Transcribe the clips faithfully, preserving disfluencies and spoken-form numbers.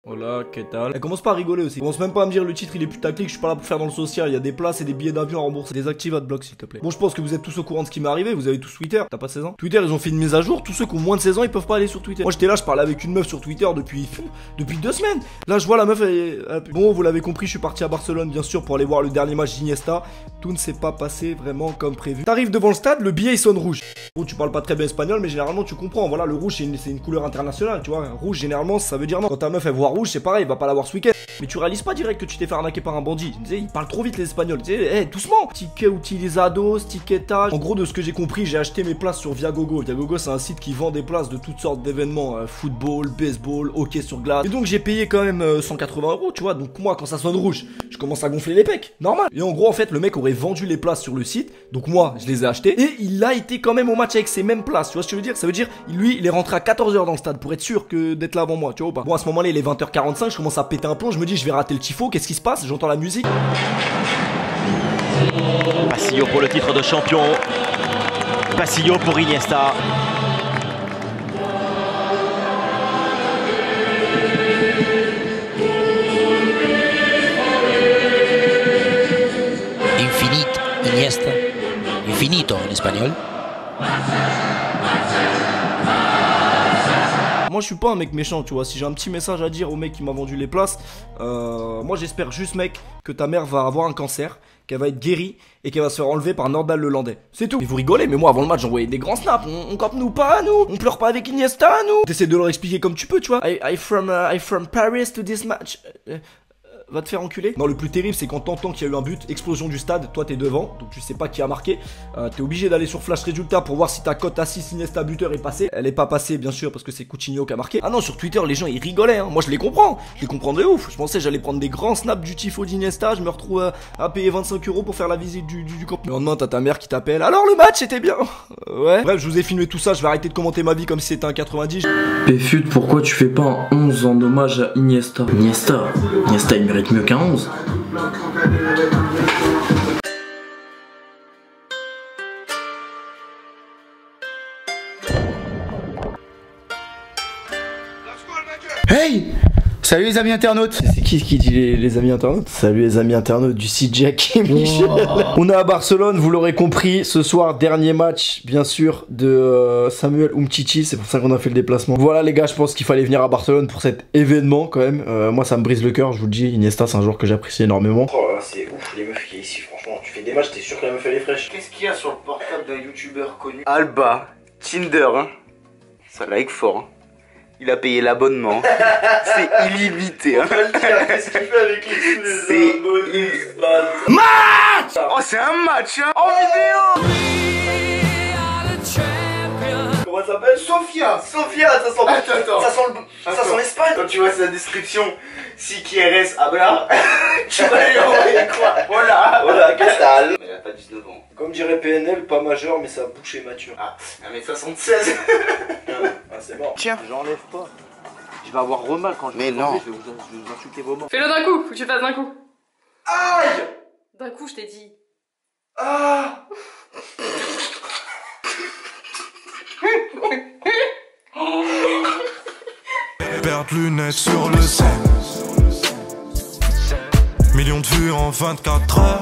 Hola, qu'est-ce que Elle commence pas à rigoler aussi. Commence même pas à me dire le titre il est plus tactique, je suis pas là pour faire dans le social. Il y a des places et des billets d'avion à rembourser. Désactive Adblock s'il te plaît. Bon, je pense que vous êtes tous au courant de ce qui m'est arrivé. Vous avez tous Twitter. T'as pas seize ans? Twitter, ils ont fait une mise à jour. Tous ceux qui ont moins de seize ans, ils peuvent pas aller sur Twitter. Moi j'étais là, je parlais avec une meuf sur Twitter depuis depuis deux semaines. Là, je vois la meuf. Elle... Bon, vous l'avez compris, je suis parti à Barcelone bien sûr pour aller voir le dernier match d'Iniesta. Tout ne s'est pas passé vraiment comme prévu. T'arrives devant le stade, le billet il sonne rouge. Bon, tu parles pas très bien espagnol, mais généralement tu comprends. Voilà, le rouge c'est une, une couleur internationale, tu vois. Rouge généralement ça veut dire non. Quand ta meuf elle voit rouge, c'est pareil, va pas l'avoir ce week-end. Mais tu réalises pas direct que tu t'es fait arnaquer par un bandit. Tu sais, ils parlent trop vite les espagnols. Tu sais, hey, doucement. Ticket utilizados, tiquetage. En gros, de ce que j'ai compris, j'ai acheté mes places sur Viagogo. Viagogo, c'est un site qui vend des places de toutes sortes d'événements, euh, football, baseball, hockey sur glace. Et donc j'ai payé quand même euh, cent quatre-vingts euros, tu vois. Donc moi, quand ça sonne rouge, je commence à gonfler les pecs. Normal. Et en gros, en fait, le mec aurait vendu les places sur le site. Donc moi, je les ai achetées. Et il a été quand même au match avec ces mêmes places. Tu vois ce que je veux dire? Ça veut dire, lui, il est rentré à quatorze heures dans le stade pour être sûr que d'être là avant moi, tu vois ou pas? Bon, à ce moment-là, il est vingt heures quarante-cinq, je commence à péter un plomb, je me dis, je vais rater le tifo, qu'est-ce qui se passe? J'entends la musique. Pasillo pour le titre de champion. Pasillo pour Iniesta. Infinito, Iniesta. Infinito en espagnol. Moi je suis pas un mec méchant, tu vois. Si j'ai un petit message à dire au mec qui m'a vendu les places, euh, moi j'espère juste, mec, que ta mère va avoir un cancer, qu'elle va être guérie et qu'elle va se faire enlever par Nordal le Landais. C'est tout. Et vous rigolez, mais moi avant le match j'envoyais des grands snaps. On, on campe nous pas, nous. On pleure pas avec Iniesta, nous. T'essaies de leur expliquer comme tu peux, tu vois. I, I from uh, I from Paris to this match. Uh, Va te faire enculer. Non, le plus terrible c'est quand t'entends qu'il y a eu un but, explosion du stade, toi t'es devant, donc tu sais pas qui a marqué. euh, T'es obligé d'aller sur Flash Résultat pour voir si ta cote à six Iniesta buteur est passée. Elle est pas passée bien sûr parce que c'est Coutinho qui a marqué. Ah non, sur Twitter les gens ils rigolaient, hein. Moi je les comprends, je les comprends de ouf. Je pensais j'allais prendre des grands snaps du tifo d'Iniesta, je me retrouve à, à payer vingt-cinq euros pour faire la visite du, du, du camp. Le lendemain t'as ta mère qui t'appelle, alors le match était bien. euh, Ouais. Bref, je vous ai filmé tout ça, je vais arrêter de commenter ma vie comme si c'était un quatre-vingt-dix. Péfut, pourquoi tu fais pas un onze en hommage à Iniesta? Iniesta Iniesta il mérite mieux qu'un onze. Hey! Salut les amis internautes! C'est qui qui dit les, les amis internautes? Salut les amis internautes du site Jack et Michel. Wow. On est à Barcelone, vous l'aurez compris. Ce soir, dernier match, bien sûr, de euh, Samuel Umtiti. C'est pour ça qu'on a fait le déplacement. Voilà les gars, je pense qu'il fallait venir à Barcelone pour cet événement quand même. Euh, moi, ça me brise le cœur, je vous le dis. Iniesta, c'est un joueur que j'apprécie énormément. Oh là, c'est ouf les meufs qu'il y a ici, franchement. Tu fais des matchs, t'es sûr que la meuf elle est fraîche. Qu'est-ce qu'il y a sur le portable d'un youtubeur connu? Alba, Tinder, hein. Ça like fort, hein. Il a payé l'abonnement. C'est illimité, hein. Qu'est-ce qu'il fait avec les C'est match. Oh, c'est un match, hein. En vidéo. Comment ça s'appelle? Sofia. Sofia, ça sent, attends, attends. ça sent, le, ça sent l'Espagne. Quand tu vois sa description, si qui R habla, tu vas lui envoyer quoi? Voilà. Voilà, qu'est-ce que Mais elle a pas dix-neuf ans. Comme dirait P N L, pas majeur, mais sa bouche est mature. Ah, un mètre soixante-seize. Ah, c'est mort. Tiens, j'enlève pas. Je vais avoir remal quand je vais Mais non. Je vais vous, je vais vous insulter vos morts. Fais-le d'un coup, faut que tu le fasses d'un coup. Aïe! D'un coup, je t'ai dit. Ah! Perdre lunettes sur le scène. Millions de vues en vingt-quatre heures.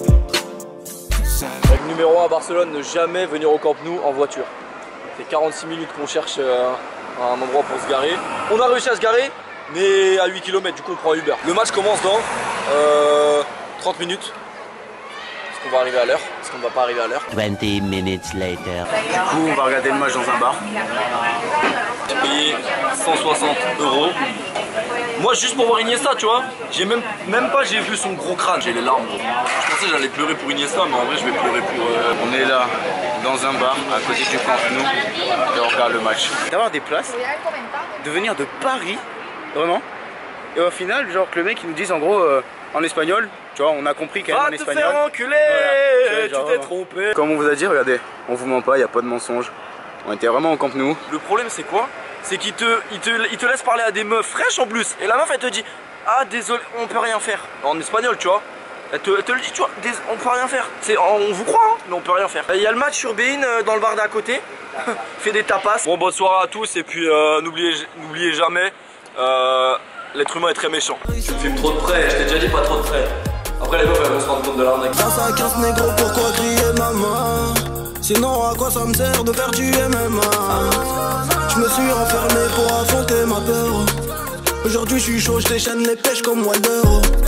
Règle numéro un à Barcelone, ne jamais venir au Camp Nou en voiture. Ça fait quarante-six minutes qu'on cherche euh, un endroit pour se garer. On a réussi à se garer, mais à huit kilomètres, du coup on prend Uber. Le match commence dans euh, trente minutes. Est-ce qu'on va arriver à l'heure? Est-ce qu'on ne va pas arriver à l'heure? vingt minutes later. Du coup, on va regarder le match dans un bar. J'ai payé cent soixante euros. Moi juste pour voir Iniesta, tu vois. J'ai même, même pas j'ai vu son gros crâne. J'ai les larmes. Je pensais que j'allais pleurer pour Iniesta, mais en vrai je vais pleurer pour... Euh... On est là, dans un bar, à côté du Camp Nou, et on regarde le match. D'avoir des places, de venir de Paris, vraiment. Et au final, genre que le mec il nous dise en gros euh, en espagnol, tu vois, on a compris quand même en espagnol. Va te faire enculer, voilà, tu t'es trompé. Comme on vous a dit, regardez, on vous ment pas, il n'y a pas de mensonge. On était vraiment au Camp Nou. Le problème c'est quoi? C'est qu'il te, il te, il te laisse parler à des meufs fraîches en plus. Et la meuf elle te dit, ah désolé, on peut rien faire. En espagnol tu vois. Elle te, elle te le dit, tu vois, on peut rien faire. On vous croit, hein, mais on peut rien faire. Il y a le match sur Bein dans le bar d'à côté. Fait des tapas. Bon, bonne soirée à tous et puis euh, n'oubliez jamais, euh, l'être humain est très méchant. Tu me filmes trop de près, je t'ai déjà dit pas trop de près. Après les meufs elles vont se rendre compte de l'arnaque. Dans sa quinze négro, pourquoi crier maman? Sinon à quoi ça me sert de faire du M M A? Je me suis renfermé pour affronter ma peur. Aujourd'hui je suis chaud, je déchaîne les pêches comme Wilder.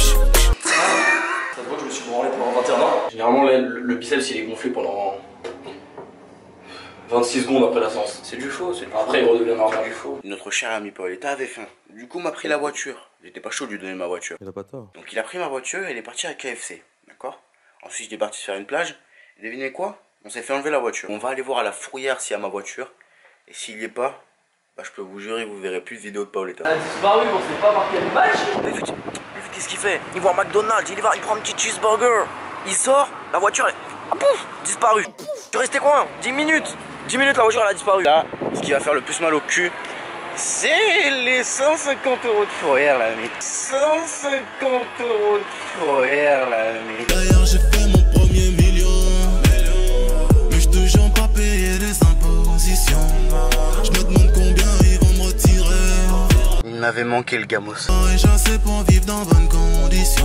Ça se voit que je me suis branlé pendant vingt et un ans. Généralement le, le biceps il est gonflé pendant vingt-six secondes après la séance. C'est du faux, c'est du Après faux. Il redevient normal du faux. Notre cher ami Paoletta avait faim. Du coup m'a pris la voiture. J'étais pas chaud de lui donner ma voiture. Il a pas tort. Donc il a pris ma voiture et il est parti à K F C. D'accord? Ensuite il est parti faire une plage. Et devinez quoi? On s'est fait enlever la voiture. On va aller voir à la fourrière s'il y a ma voiture. Et s'il y est pas, bah je peux vous jurer vous verrez plus de vidéos de Paoletta. Elle a disparu, on sait pas par quelle match. Mais vu, qu'est-ce qu'il fait? Il va à McDonald's, il y va, il prend un petit cheeseburger. Il sort, la voiture elle... Ah, pouf, disparu. Tu restais quoi? dix minutes. dix minutes la voiture elle a disparu. Là, ce qui va faire le plus mal au cul, c'est les cent cinquante euros de fourrière là, mais cent cinquante euros de fourrière là, mais. D'ailleurs j'ai fait mon premier million, mais je te jure pas payer les impositions. Je me demande combien ils vont me retirer. Il m'avait manqué le gamos. Et j'essaie pour vivre dans bonnes conditions.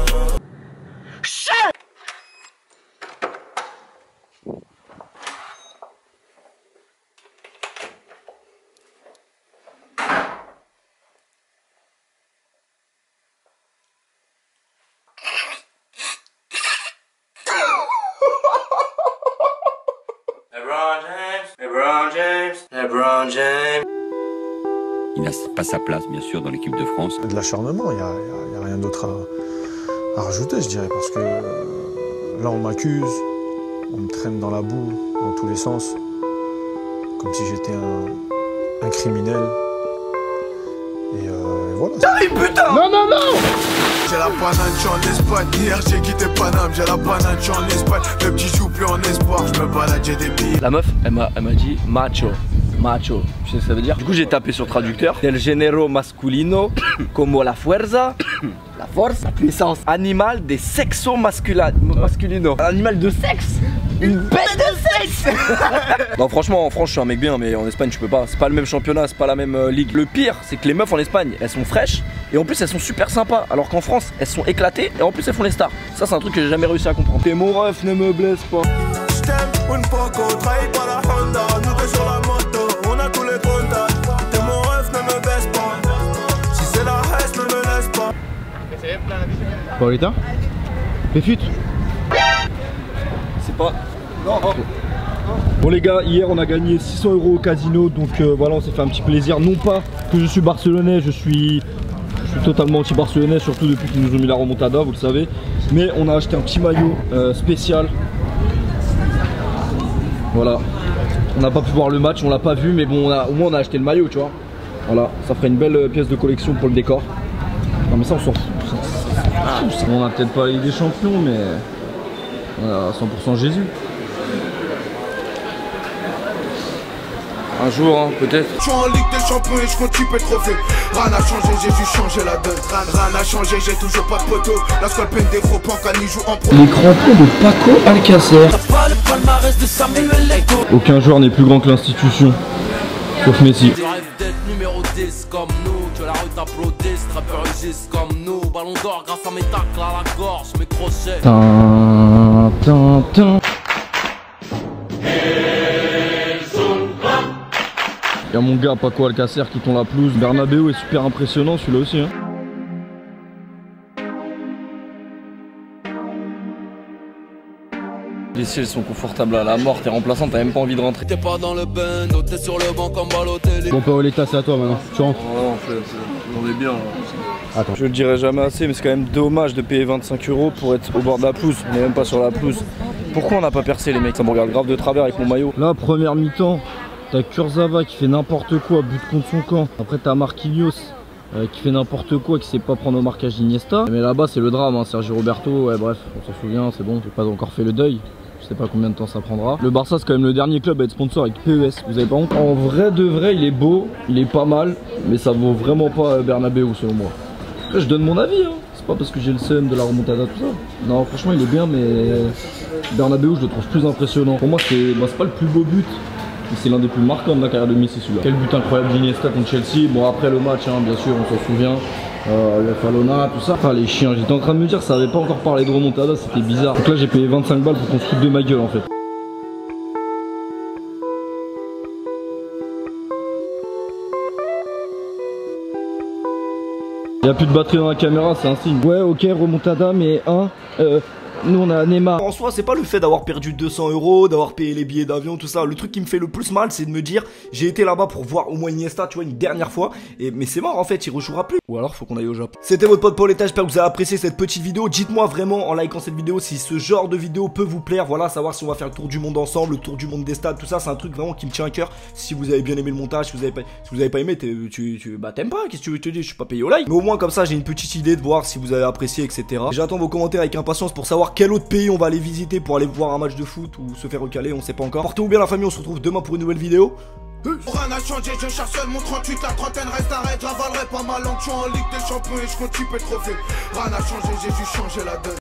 LeBron James, LeBron James, LeBron James. Il n'a pas sa place, bien sûr, dans l'équipe de France. De l'acharnement, il n'y a, a, a rien d'autre à, à rajouter, je dirais, parce que euh, là, on m'accuse, on me traîne dans la boue, dans tous les sens, comme si j'étais un, un criminel. Et euh, voilà. Allez, putain! Non, non, non! J'ai la banane, je suis en Espagne. Hier, j'ai quitté Paname. J'ai la banane, je suis en Espagne. Le petit joue plus en espoir. Je me balade, j'ai des billes. La meuf, elle m'a dit macho. Macho. Tu sais ce que ça veut dire? Du coup, j'ai tapé sur traducteur. El género masculino, como la fuerza. La force, la puissance. Animal des sexo masculin, masculino. Un animal de sexe. Une bête de sexe. Non, franchement, en France, je suis un mec bien, mais en Espagne, tu peux pas. C'est pas le même championnat, c'est pas la même euh, ligue. Le pire, c'est que les meufs en Espagne, elles sont fraîches. Et en plus, elles sont super sympas. Alors qu'en France, elles sont éclatées. Et en plus, elles font les stars. Ça, c'est un truc que j'ai jamais réussi à comprendre. T'es mon ref, ne me blesse pas. Une poco, trahi par la Honda. Nous deux sur la moto, on a tous les contacts. T'es mon ref, ne me baisse pas. Si c'est la haine, ne me laisse pas. Paoletta? Péfute? C'est pas... Non, non. Bon les gars, hier on a gagné six cents euros au casino. Donc euh, voilà, on s'est fait un petit plaisir. Non pas que je suis barcelonais, je suis... Je suis totalement anti-barcelonais, surtout depuis qu'ils nous ont mis la remontada, vous le savez. Mais on a acheté un petit maillot euh, spécial. Voilà. On n'a pas pu voir le match, on l'a pas vu, mais bon, on a, au moins on a acheté le maillot, tu vois. Voilà, ça ferait une belle pièce de collection pour le décor. Non mais ça on s'en fout. Ah, on a peut-être pas la Ligue des Champions, mais on a cent pour cent Jésus. Un jour, hein, peut-être. Je suis en Ligue des Champions et je compte tuer trophée. Rien n'a changé, j'ai dû changer la donne. Rien n'a changé, j'ai toujours pas de poteau. La seule peine des gros pans quand ils jouent en pro. Les crampons de Paco Alcacer. Aucun joueur n'est plus grand que l'institution. Sauf Messi. Tu rêves d'être numéro dix comme nous. Que la rue t'applaudisse, rappeurs rugissent comme nous. Ballon d'or grâce à mes tacles à la gorge, mes crochets. Tin, tin, tin. Y'a mon gars Paco Alcacer qui tombe la pelouse. Bernabeu est super impressionnant celui-là aussi hein. Les sièges sont confortables à la mort, t'es remplaçant, t'as même pas envie de rentrer. T'es pas dans le bendo, t'es sur le banc comme Balotelli. Bon Paoletta, c'est à toi maintenant, tu rentres. Oh, en fait, on est bien là. Attends. Je le dirai jamais assez, mais c'est quand même dommage de payer vingt-cinq euros pour être au bord de la pelouse. On est même pas sur la pelouse. Pourquoi on n'a pas percé les mecs? Ça me regarde grave de travers avec mon maillot. Là, première mi-temps. T'as Kurzawa qui fait n'importe quoi, but contre son camp. Après t'as Marquinhos euh, qui fait n'importe quoi, qui sait pas prendre au marquage d'Iniesta. Mais là-bas c'est le drame, hein. Sergio Roberto, ouais bref, on s'en souvient, c'est bon, j'ai pas encore fait le deuil. Je sais pas combien de temps ça prendra. Le Barça c'est quand même le dernier club à être sponsor avec P E S, vous avez pas honte? En vrai de vrai il est beau, il est pas mal, mais ça vaut vraiment pas Bernabeu selon moi. Après je donne mon avis, hein. C'est pas parce que j'ai le seum de la remontada tout ça. Non franchement il est bien, mais Bernabeu je le trouve plus impressionnant. Pour moi c'est bah, pas le plus beau but. C'est l'un des plus marquants de la carrière de Messi celui-là. Quel but incroyable d'Iniesta contre Chelsea. Bon après le match hein, bien sûr on s'en souvient. Euh, le Falona, tout ça. Enfin, les chiens, j'étais en train de me dire, ça avait pas encore parlé de remontada, c'était bizarre. Donc là, j'ai payé vingt-cinq balles pour qu'on se foute de ma gueule en fait. Y'a plus de batterie dans la caméra, c'est un signe. Ouais, ok, remontada, mais un. Euh, nous on a Neymar. En soi, c'est pas le fait d'avoir perdu deux cents euros, d'avoir payé les billets d'avion, tout ça. Le truc qui me fait le plus mal, c'est de me dire, j'ai été là-bas pour voir au moins Iniesta, tu vois, une dernière fois. Et mais c'est mort en fait, il rejouera plus. Ou alors, faut qu'on aille au Japon. C'était votre pote Pauletta, j'espère que vous avez apprécié cette petite vidéo. Dites-moi vraiment en likant cette vidéo si ce genre de vidéo peut vous plaire. Voilà, savoir si on va faire le tour du monde ensemble, le tour du monde des stades, tout ça. C'est un truc vraiment qui me tient à cœur. Si vous avez bien aimé le montage, si vous avez pas, si vous avez pas aimé, tu, tu, bah t'aimes pas. Qu'est-ce que tu veux que je te dise? Je suis pas payé au like. Mais au moins comme ça, j'ai une petite idée de voir si vous avez apprécié, et cetera. J'attends vos commentaires avec impatience pour savoir quel autre pays on va aller visiter pour aller voir un match de foot ou se faire recaler, on sait pas encore. Portez-vous bien la famille, on se retrouve demain pour une nouvelle vidéo. Rien n'a changé, je cherche seul mon trente-huit, la trentaine reste arrête, j'avalerai pas ma langue, je suis en Ligue des Champions et je compte tuer trophée. Rien n'a changé, j'ai dû changer la donne.